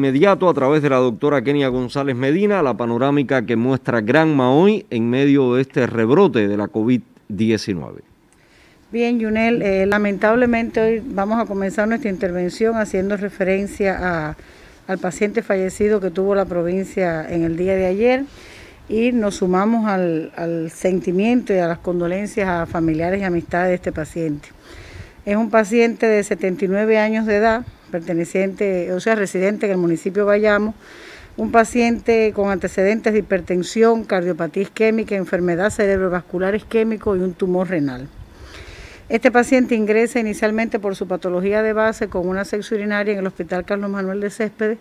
Inmediato a través de la doctora Kenia González Medina, la panorámica que muestra Granma hoy en medio de este rebrote de la COVID-19. Bien, Yunel, lamentablemente hoy vamos a comenzar nuestra intervención haciendo referencia al paciente fallecido que tuvo la provincia en el día de ayer y nos sumamos al sentimiento y a las condolencias a familiares y amistades de este paciente. Es un paciente de 79 años de edad, residente en el municipio de Bayamo, un paciente con antecedentes de hipertensión, cardiopatía isquémica, enfermedad cerebrovascular isquémico y un tumor renal. Este paciente ingresa inicialmente por su patología de base con una sepsis urinaria en el Hospital Carlos Manuel de Céspedes,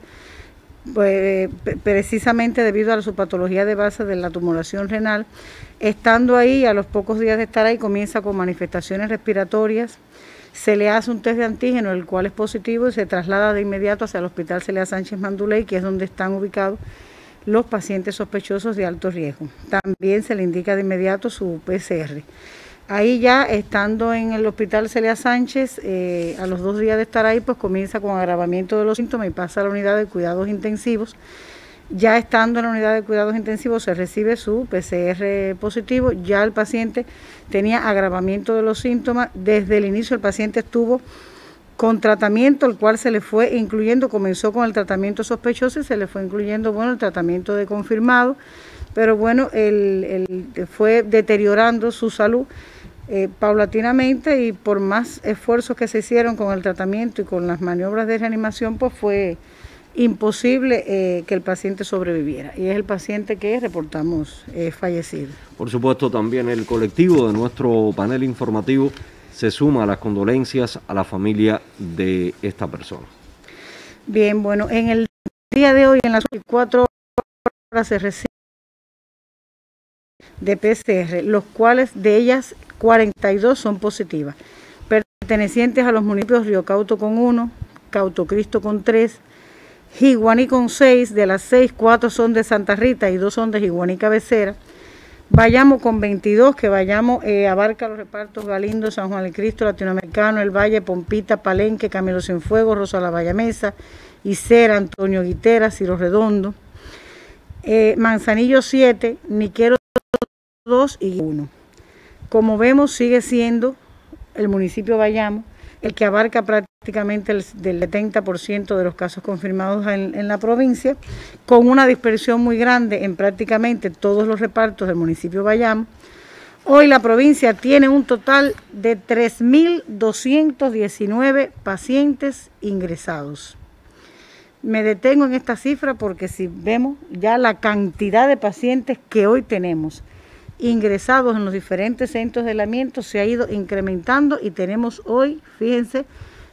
precisamente debido a su patología de base de la tumoración renal. Estando ahí, a los pocos días de estar ahí, comienza con manifestaciones respiratorias. Se le hace un test de antígeno, el cual es positivo, y se traslada de inmediato hacia el Hospital Celia Sánchez Manduley, que es donde están ubicados los pacientes sospechosos de alto riesgo. También se le indica de inmediato su PCR. Ahí ya, estando en el Hospital Celia Sánchez, a los 2 días de estar ahí, pues comienza con agravamiento de los síntomas y pasa a la unidad de cuidados intensivos. Ya estando en la unidad de cuidados intensivos se recibe su PCR positivo, ya el paciente tenía agravamiento de los síntomas. Desde el inicio el paciente estuvo con tratamiento, el cual se le fue incluyendo, comenzó con el tratamiento sospechoso y se le fue incluyendo, el tratamiento de confirmado, pero fue deteriorando su salud paulatinamente, y por más esfuerzos que se hicieron con el tratamiento y con las maniobras de reanimación, pues fue imposible que el paciente sobreviviera, y es el paciente que reportamos fallecido. Por supuesto, también el colectivo de nuestro panel informativo se suma a las condolencias a la familia de esta persona. Bien, en el día de hoy, en las 24 horas, se recibe de PCR, los cuales de ellas 42 son positivas, pertenecientes a los municipios Río Cauto con 1, Cauto Cristo con 3, Jiguaní con 6, de las 6, 4 son de Santa Rita y 2 son de Jiguaní Cabecera. Bayamo con 22, que Bayamo abarca los repartos Galindo, San Juan del Cristo, Latinoamericano, El Valle, Pompita, Palenque, Camilo Cienfuegos, Rosa la Bayamesa, Icera, Antonio Guitera, Ciro Redondo. Manzanillo 7, Niquero 2 y 1. Como vemos, sigue siendo el municipio de Bayamo el que abarca prácticamente del 70% de los casos confirmados en la provincia, con una dispersión muy grande en prácticamente todos los repartos del municipio de Bayamo. Hoy la provincia tiene un total de 3.219 pacientes ingresados. Me detengo en esta cifra porque si vemos ya la cantidad de pacientes que hoy tenemos ingresados en los diferentes centros de aislamiento se ha ido incrementando, y tenemos hoy, fíjense,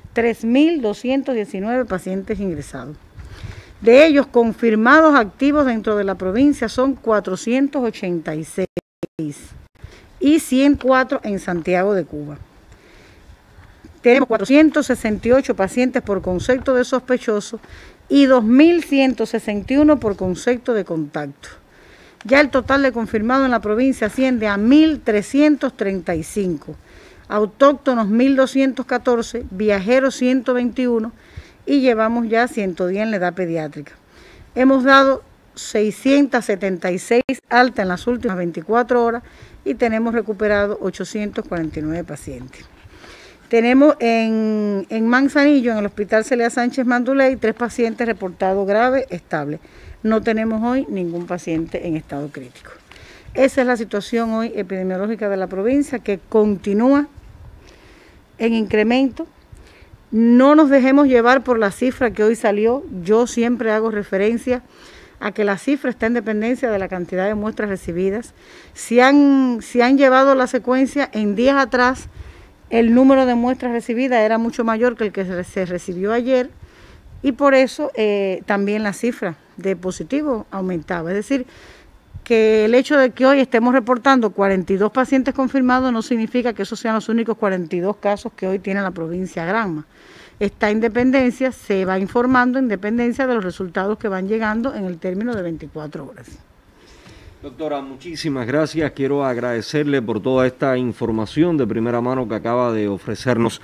3.219 pacientes ingresados. De ellos, confirmados activos dentro de la provincia son 486 y 104 en Santiago de Cuba. Tenemos 468 pacientes por concepto de sospechoso y 2.161 por concepto de contacto. Ya el total de confirmados en la provincia asciende a 1.335, autóctonos 1.214, viajeros 121 y llevamos ya 110 en la edad pediátrica. Hemos dado 676 altas en las últimas 24 horas y tenemos recuperado 849 pacientes. Tenemos en Manzanillo, en el Hospital Celia Sánchez Manduley, 3 pacientes reportados graves, estables. No tenemos hoy ningún paciente en estado crítico. Esa es la situación hoy epidemiológica de la provincia, que continúa en incremento. No nos dejemos llevar por la cifra que hoy salió. Yo siempre hago referencia a que la cifra está en dependencia de la cantidad de muestras recibidas. Si han llevado la secuencia, en días atrás el número de muestras recibidas era mucho mayor que el que se recibió ayer, y por eso también la cifra de positivos aumentaba. Es decir, que el hecho de que hoy estemos reportando 42 pacientes confirmados no significa que esos sean los únicos 42 casos que hoy tiene la provincia de Granma. Está en dependencia, se va informando en dependencia de los resultados que van llegando en el término de 24 horas. Doctora, muchísimas gracias. Quiero agradecerle por toda esta información de primera mano que acaba de ofrecernos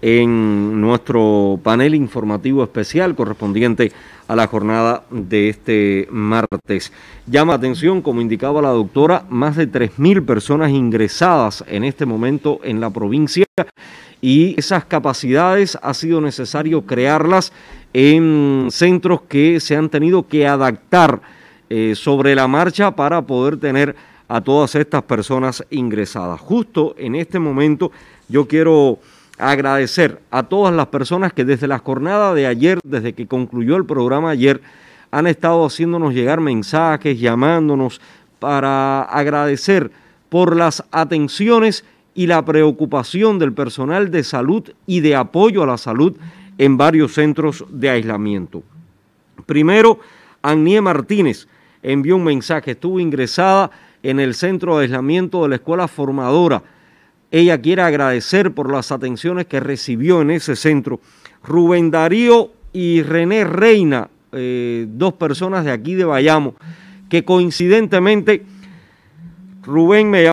en nuestro panel informativo especial correspondiente a la jornada de este martes. Llama la atención, como indicaba la doctora, más de 3.000 personas ingresadas en este momento en la provincia, y esas capacidades ha sido necesario crearlas en centros que se han tenido que adaptar sobre la marcha para poder tener a todas estas personas ingresadas. Justo en este momento yo quiero agradecer a todas las personas que desde la jornada de ayer, desde que concluyó el programa ayer, han estado haciéndonos llegar mensajes, llamándonos para agradecer por las atenciones y la preocupación del personal de salud y de apoyo a la salud en varios centros de aislamiento. Primero, Anie Martínez envió un mensaje, estuvo ingresada en el centro de aislamiento de la escuela formadora. Ella quiere agradecer por las atenciones que recibió en ese centro. Rubén Darío y René Reina, dos personas de aquí de Bayamo, que coincidentemente Rubén me